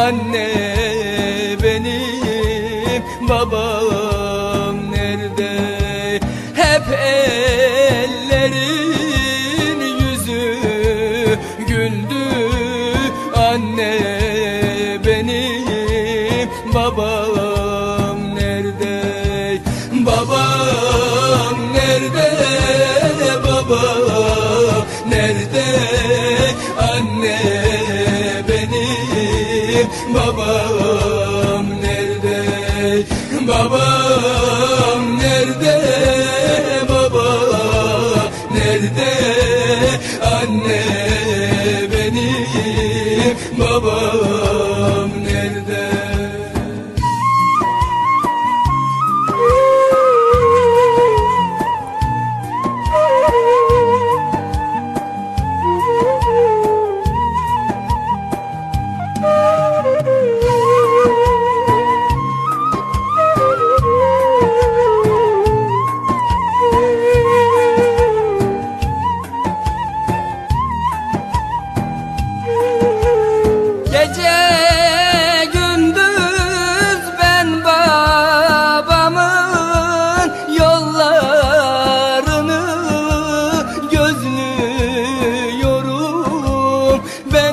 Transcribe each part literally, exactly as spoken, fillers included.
anne benim, babam nerede? Hep ellerin yüzü güldü, anne benim, babam nerede? Babam nerede? Babam nerede? Anne benim, babam nerede? Babam nerede? Babam nerede? Anne benim, babam nerede? Gece gündüz ben babamın yollarını gözlüyorum. Ben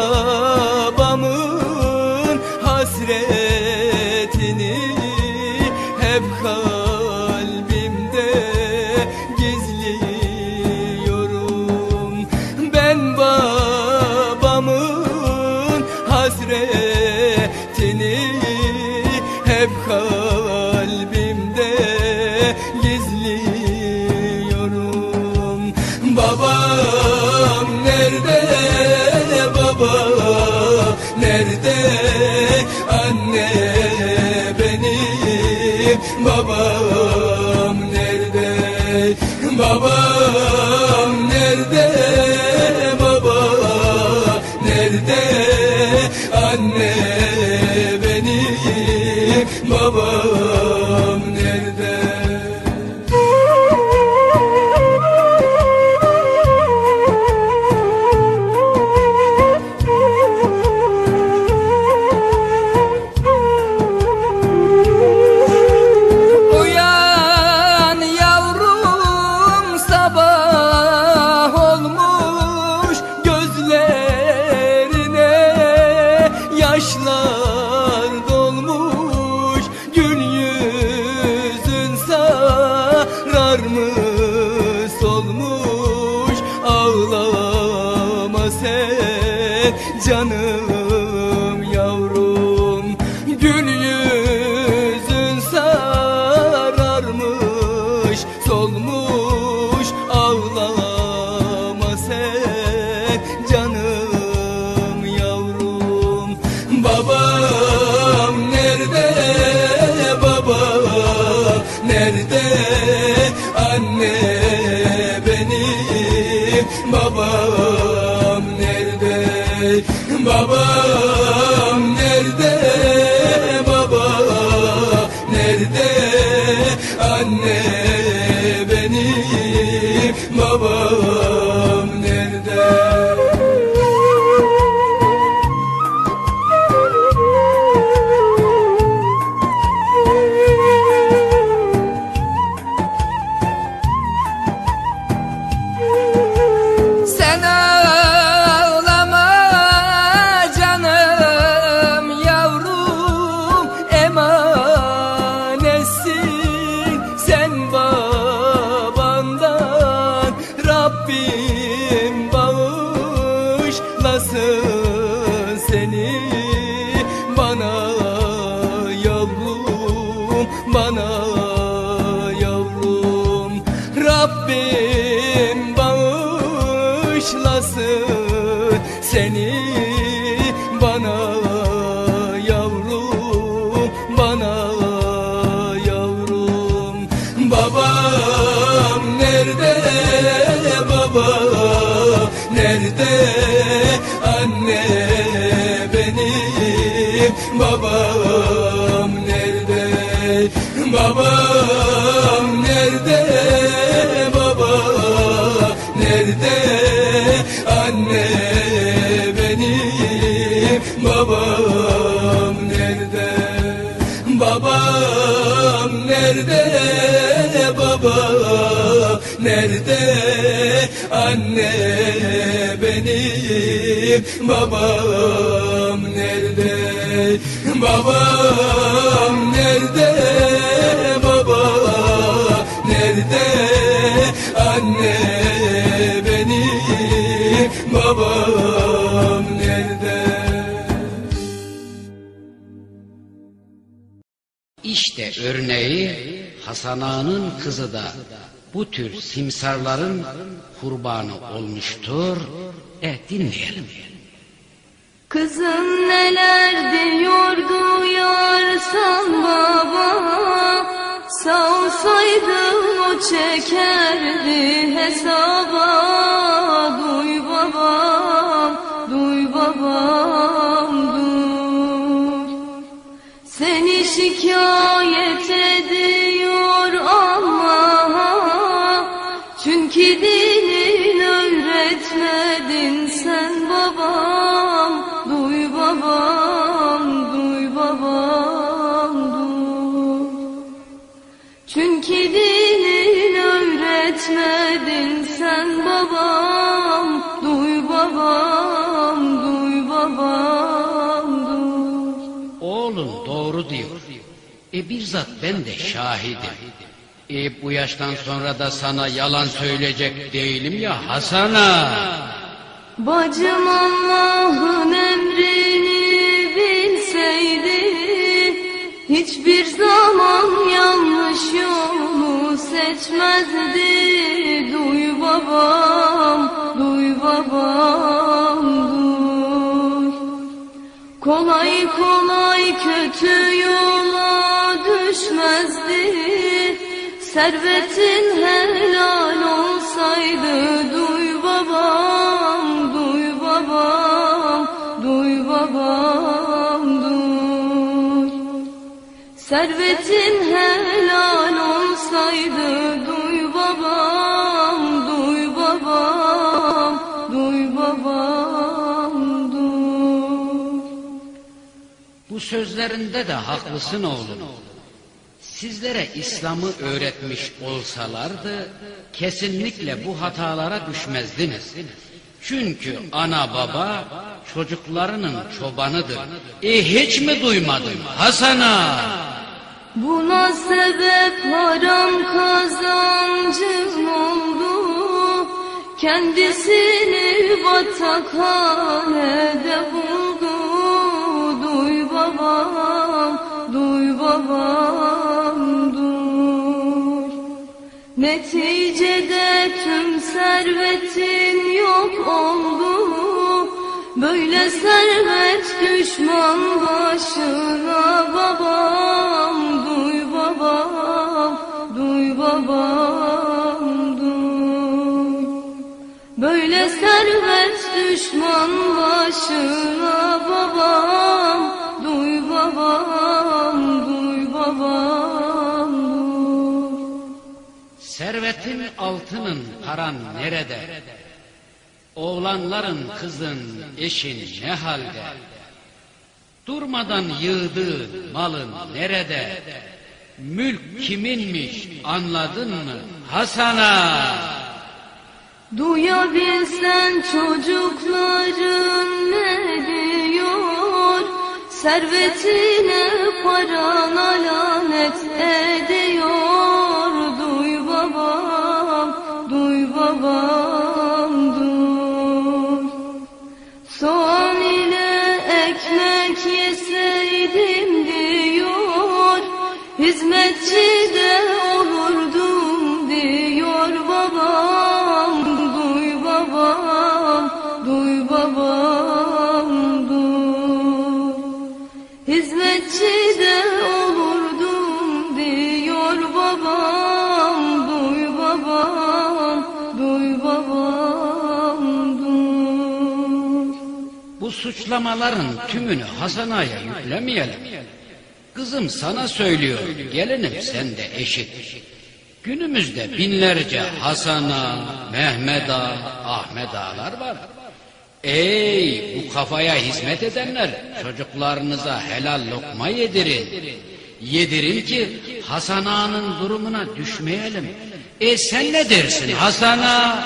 babamın hasretini hep kalbimde gizliyorum. Ben babamın hasretini hep kalbimde gizliyorum. Babam nerede? Babam nerede? Anne benim, babam nerede? Babam nerede? Babam nerede? Anne benim, babam nerede? Uyan yavrum, sabah olmuş, gözlerine yaşlar dolmuş. Gül yüzün sararmış solmuş, ağlama sen canım yavrum. Gül yüzün sararmış solmuş, ağlama sen canım yavrum. Babam nerede? Babam nerede? Anne benim, babam nerede? Babam nerede? Babam nerede? Anne benim, babam nerede? Sen ağlama canım yavrum, emanetsin sen babandan. Rabbim bağışlasın seni bana yavrum, bana yavrum. Rabbim bağışlasın seni bana yavrum, bana yavrum. Babam nerede? Babam nerede? Anne benim, babam nerede? Babam nerede? Babam nerede? Anne benim, babam nerede, babam nerede, anne benim babam nerede, babam nerede, babam nerede, anne benim babam nerede? İşte örneği Hasan Ağa'nın kızı da bu tür simsarların kurbanı olmuştur. Evet, dinleyelim. Kızım neler diyordu yarsan baba, sağ olsaydım o çekerdi hesaba. Duy babam, duy babam, duy. Seni şikayet ediyor Allah, çünkü dinin öğretmedin sen babam. Duy babam, duy babam, duy. Çünkü dinin öğretmedin sen babam. Duy babam, duy babam, duy. Oğlum doğru diyor. E bizzat ben de şahidim. E bu yaştan sonra da sana yalan söyleyecek değilim ya Hasan Ağa. Bacım Allah'ın emrini bilseydi, hiçbir zaman yanlış yolu seçmezdi. Duy babam, duy babam, duy. Kolay kolay kötü yola düşmezdi. Servetin helal olsaydı. Duy babam, duy babam, duy babam, duy. Servetin helal olsaydı. Duy babam, duy babam, duy babam, duy. Bu sözlerinde de haklısın oğlum. Sizlere İslam'ı öğretmiş olsalardı kesinlikle bu hatalara düşmezdiniz. Çünkü ana baba çocuklarının çobanıdır. E hiç mi duymadın Hasan Ağa? Buna sebep haram kazancım oldu, kendisini batakhanede buldu. Duy babam, duy babam, duy. Neticede tüm servetin yok oldu. Böyle servet düşman başına babam. Duy babam, duy babam, duy. Böyle servet düşman başına babam. Duy babam, duy babam, duy. Servetin, altının, paran nerede? Oğlanların, kızın, eşin ne halde? Durmadan yığdığı malın nerede? Mülk kiminmiş anladın mı Hasan Ağa? Duyabilsen çocukların ne diyor, servetine parana lanet ediyor. Duy babam, duy babam, duy. Soğan ile ekmek yeseydim diyor, hizmetçi de olurdum diyor babam. Duy babam, duy babam, duy. Hizmetçi de olurdum diyor babam. Duy babam, duy babam, duy. Bu suçlamaların tümünü Hasan Ağa'ya yüklemeyelim. Kızım sana söylüyor, gelinim sen de eşit. Günümüzde binlerce Hasan Ağa, Mehmet Ağa, Ahmet Ağalar var. Ey bu kafaya hizmet edenler, çocuklarınıza helal lokma yedirin. Yedirin ki Hasan Ağa'nın durumuna düşmeyelim. E sen ne dersin Hasan Ağa?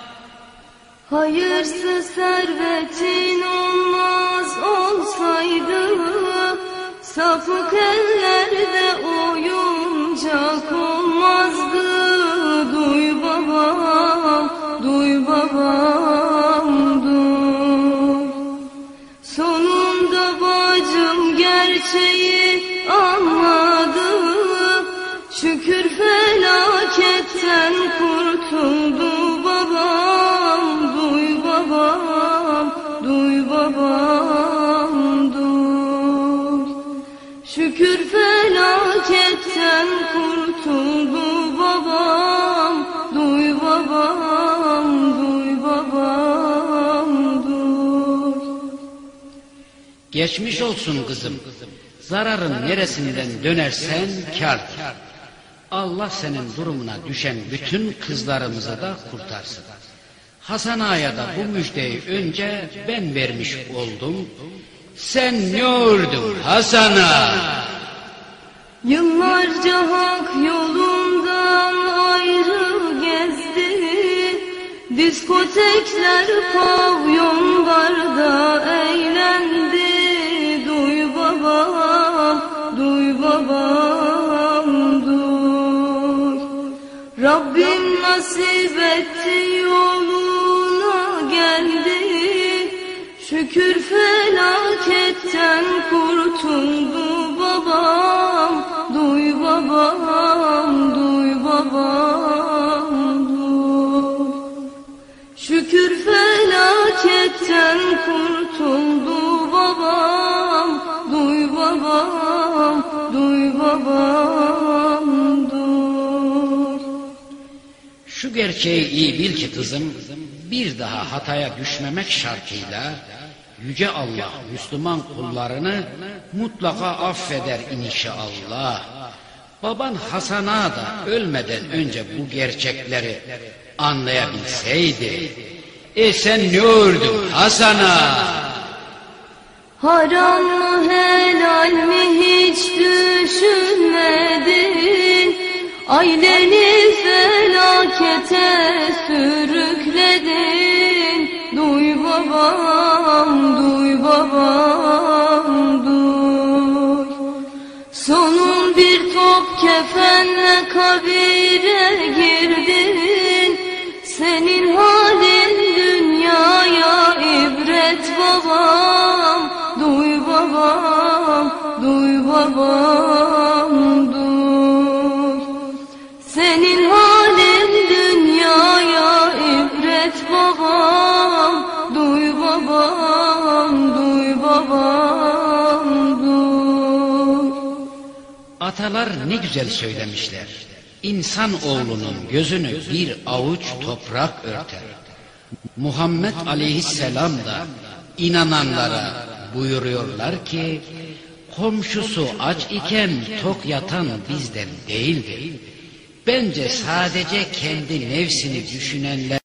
Hayırsız servetin olmaz olsaydı, sapık ellerde oyuncak olmazdı. Duy babam, duy babam, duy. Sonunda bacım gerçeği anladı. Şükür felaketten kurtuldu babam. Duy babam, duy babam, duy. Şükür felaketten kurtuldu babam. Duy babam, duy babam, duy. Geçmiş olsun kızım. Zararın neresinden dönersen kârdır. Allah senin durumuna düşen bütün kızlarımızı da kurtarsın. Hasan Ağa'ya da bu müjdeyi önce ben vermiş oldum. Sen ne ordun Hasan Ağa? Yıllarca hak yolundan ayrı gezdi. Diskotekler, pavyonlarda eğlendi. Duy babam, duy babam, duy. Rabbim nasip etti, yoluna geldi. Şükür felaketten kurtuldu babam. Duy babam, duy babam, duy. Şükür felaketten kurtuldu babam. Duy babam, duy babam, duy. Şu gerçeği iyi bil ki kızım, bir daha hataya düşmemek şartıyla Yüce Allah Müslüman kullarını mutlaka affeder inşallah. Baban Hasan Ağa da ölmeden önce bu gerçekleri anlayabilseydi. E sen ne ordun Hasan Ağa? Haram mı helal mi hiç düşünmedin. Aileni felakete sürükledin. Duy babam, duy babam, duy. Sonun bir top kefenle kabire girdin. Senin halin dünyaya ibret babam. Duy babam, duy babam, duy. Senin halin dünyaya ibret babam. Duy babam, duy babam, duy. Atalar ne güzel söylemişler. İnsan oğlunun gözünü bir avuç toprak örter. Muhammed Aleyhisselam da inananlara buyuruyorlar ki, komşusu aç iken tok yatan bizden değildir. Bence sadece kendi nefsini düşünenler